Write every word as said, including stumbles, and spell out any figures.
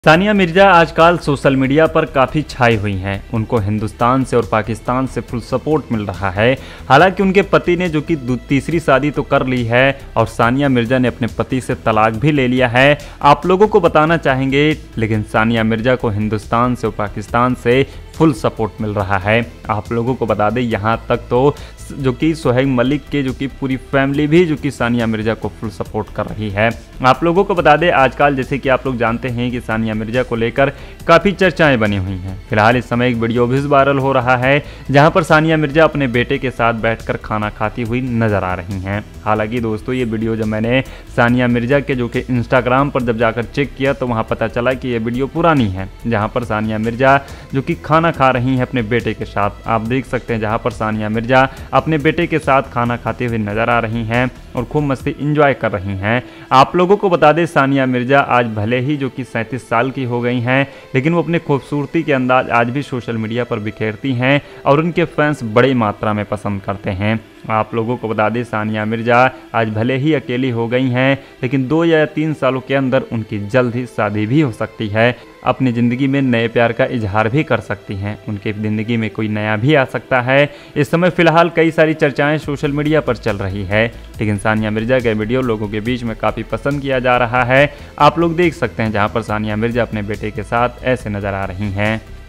सानिया मिर्जा आजकल social media पर काफ़ी छाई हुई हैं। उनको हिंदुस्तान से और पाकिस्तान से फुल सपोर्ट मिल रहा है। हालांकि उनके पति ने जो कि तीसरी शादी तो कर ली है और सानिया मिर्जा ने अपने पति से तलाक भी ले लिया है। आप लोगों को बताना चाहेंगे, लेकिन सानिया मिर्जा को हिंदुस्तान से और पाकिस्तान से फुल सपोर्ट मिल रहा है। आप लोगों को बता दें, यहाँ तक तो जो कि सोहेब मलिक के जो कि पूरी फैमिली भी जो कि सानिया मिर्जा को फुल सपोर्ट कर रही है। आप लोगों को बता दें, आजकल जैसे कि आप लोग जानते हैं कि सानिया मिर्जा को लेकर काफ़ी चर्चाएं बनी हुई हैं। फिलहाल इस समय एक वीडियो भी वायरल हो रहा है, जहां पर सानिया मिर्जा अपने बेटे के साथ बैठकर खाना खाती हुई नजर आ रही हैं। हालांकि दोस्तों, ये वीडियो जब मैंने सानिया मिर्जा के जो कि इंस्टाग्राम पर जब जाकर चेक किया तो वहां पता चला कि ये वीडियो पुरानी है, जहां पर सानिया मिर्जा जो कि खाना खा रही हैं अपने बेटे के साथ। आप देख सकते हैं जहां पर सानिया मिर्जा अपने बेटे के साथ खाना खाते हुए नजर आ रही हैं और खूब मस्ती इंजॉय कर रही हैं। आप लोगों को बता दें, सानिया मिर्जा आज भले ही जो कि सैंतीस साल की हो गई हैं, लेकिन वो अपने खूबसूरती के अंदाज आज भी सोशल मीडिया पर बिखेरती हैं और उनके फैंस बड़ी मात्रा में पसंद करते हैं। आप लोगों को बता दें, सानिया मिर्जा आज भले ही अकेली हो गई हैं, लेकिन दो या तीन सालों के अंदर उनकी जल्द ही शादी भी हो सकती है। अपनी ज़िंदगी में नए प्यार का इजहार भी कर सकती हैं। उनकी ज़िंदगी में कोई नया भी आ सकता है। इस समय फ़िलहाल कई सारी चर्चाएं सोशल मीडिया पर चल रही है, लेकिन सानिया मिर्जा के वीडियो लोगों के बीच में काफ़ी पसंद किया जा रहा है। आप लोग देख सकते हैं जहां पर सानिया मिर्जा अपने बेटे के साथ ऐसे नज़र आ रही हैं।